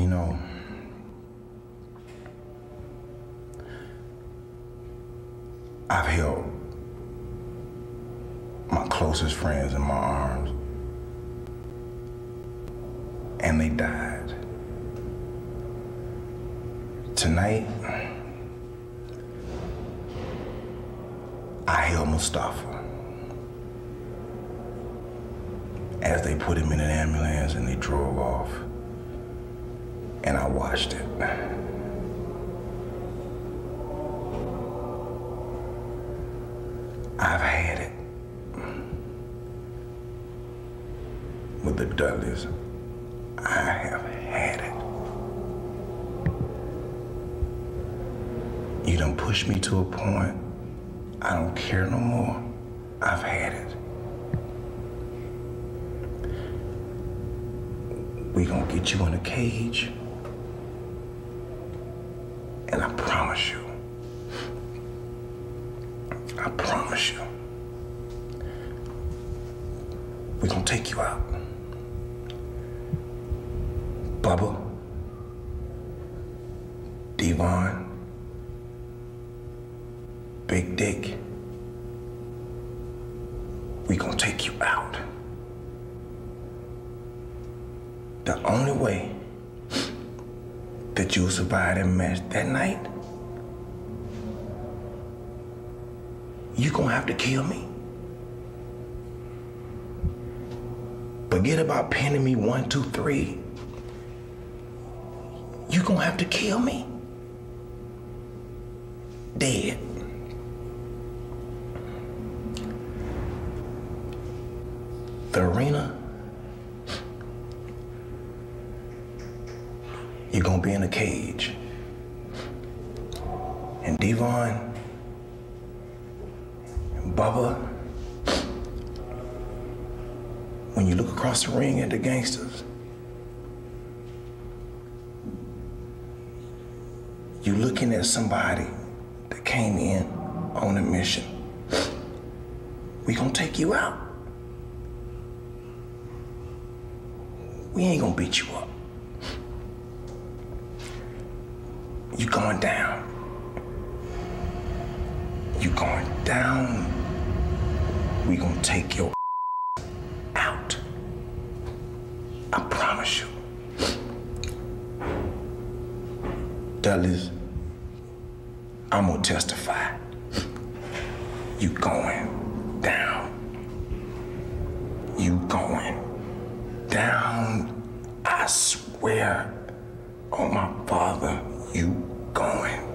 know, I've held my closest friends in my arms, and they died. Tonight, I held Mustafa as they put him in an ambulance and they drove off, and I watched it. I've had it with the Dudleys. I have had it. You done pushed me to a point I don't care no more. I've had it. We gonna get you in a cage, and I promise you, we gonna take you out. Bubba, Devon, Big Dick, we gonna take you out. The only way that you'll survive that match that night, you gonna have to kill me. Forget about pinning me 1, 2, 3. You gonna have to kill me. Dead. The arena, you're gonna be in a cage. And Devon and Bubba, when you look across the ring at the gangsters, you're looking at somebody that came in on a mission. We gonna take you out. We ain't gonna beat you up. You going down. You going down. We gonna take your out. I promise you. Dudleys, I'm gonna testify. You going down. You going down. I swear on my father, you going